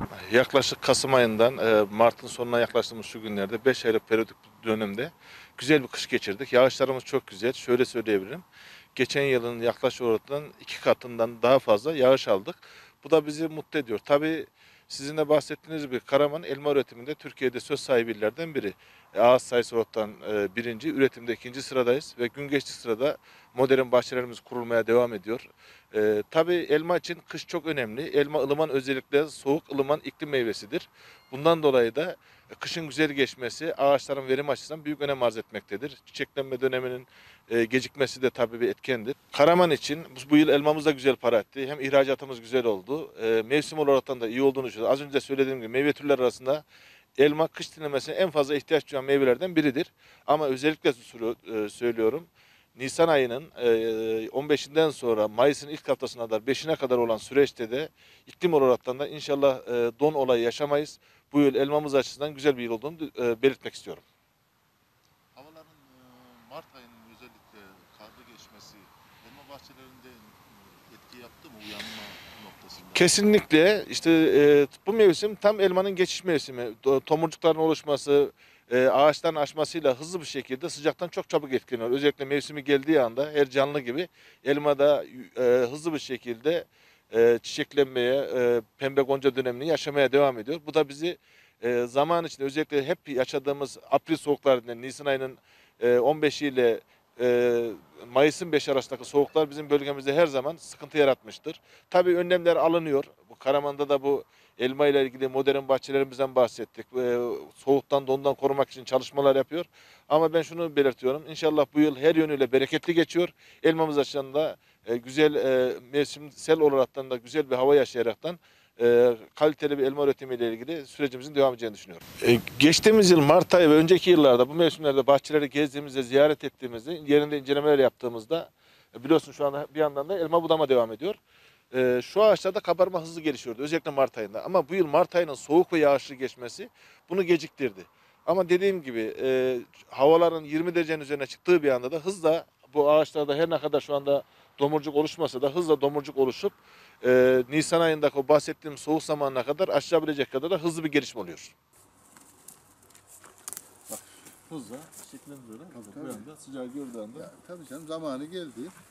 Yaklaşık Kasım ayından Mart'ın sonuna yaklaştığımız şu günlerde 5 aylık periyodik bir dönemde güzel bir kış geçirdik. Yağışlarımız çok güzel. Şöyle söyleyebilirim. Geçen yılın yaklaşık olarak 2 katından daha fazla yağış aldık. Bu da bizi mutlu ediyor. Tabii sizin de bahsettiğiniz gibi Karaman elma üretiminde Türkiye'de söz sahibi illerden biri. Ağaç sayısı olarak birinci, üretimde ikinci sıradayız ve gün geçti sırada modern bahçelerimiz kurulmaya devam ediyor. Tabii elma için kış çok önemli. Elma ılıman, özellikle soğuk ılıman iklim meyvesidir. Bundan dolayı da kışın güzel geçmesi ağaçların verim açısından büyük önem arz etmektedir. Çiçeklenme döneminin gecikmesi de tabii bir etkendir. Karaman için bu yıl elmamız da güzel para etti. Hem ihracatımız güzel oldu. Mevsim olaraktan da iyi olduğunu düşünüyorum. Az önce söylediğim gibi meyve türleri arasında elma kış dinlemesine en fazla ihtiyaç duyan meyvelerden biridir. Ama özellikle söylüyorum. Nisan ayının 15'inden sonra Mayıs'ın ilk haftasına kadar 5'ine kadar olan süreçte de iklim olaraktan da inşallah don olayı yaşamayız. Bu yıl elmamız açısından güzel bir yıl olduğunu belirtmek istiyorum. Havaların Mart ayının özellikle karlı geçmesi elma bahçelerinde etki yaptı mı uyanma noktasında? Kesinlikle işte bu mevsim tam elmanın geçiş mevsimi. Tomurcukların oluşması, ağaçların açmasıyla hızlı bir şekilde sıcaktan çok çabuk etkileniyor. Özellikle mevsimi geldiği anda her canlı gibi elma da hızlı bir şekilde çiçeklenmeye, pembe gonca dönemini yaşamaya devam ediyor. Bu da bizi zaman içinde özellikle hep yaşadığımız April soğuklarından Nisan ayının 15'i ile e, Mayıs'ın 5 arasındaki soğuklar bizim bölgemizde her zaman sıkıntı yaratmıştır. Tabii önlemler alınıyor. Bu Karaman'da da bu elma ile ilgili modern bahçelerimizden bahsettik. Soğuktan, dondan korumak için çalışmalar yapıyor. Ama ben şunu belirtiyorum. İnşallah bu yıl her yönüyle bereketli geçiyor. Elmamız açısından da güzel mevsimsel olaraktan da güzel bir hava yaşayaraktan kaliteli bir elma üretimiyle ilgili sürecimizin devam edeceğini düşünüyorum. Geçtiğimiz yıl Mart ayı ve önceki yıllarda bu mevsimlerde bahçeleri gezdiğimizde, ziyaret ettiğimizde, yerinde incelemeler yaptığımızda biliyorsun şu anda bir yandan da elma budama devam ediyor. Şu ağaçlarda kabarma hızlı gelişiyordu özellikle Mart ayında. Ama bu yıl Mart ayının soğuk ve yağışlı geçmesi bunu geciktirdi. Ama dediğim gibi havaların 20 derecenin üzerine çıktığı bir anda da hızla bu ağaçlarda her ne kadar şu anda domurcuk oluşmasa da hızla domurcuk oluşup Nisan ayındaki o bahsettiğim soğuk zamanına kadar aşabilecek kadar da hızlı bir gelişme oluyor. Bak hızla çiçeklendiriyorlar. Bu anda sıcağı gördüğü anda. Ya, tabii canım zamanı geldi.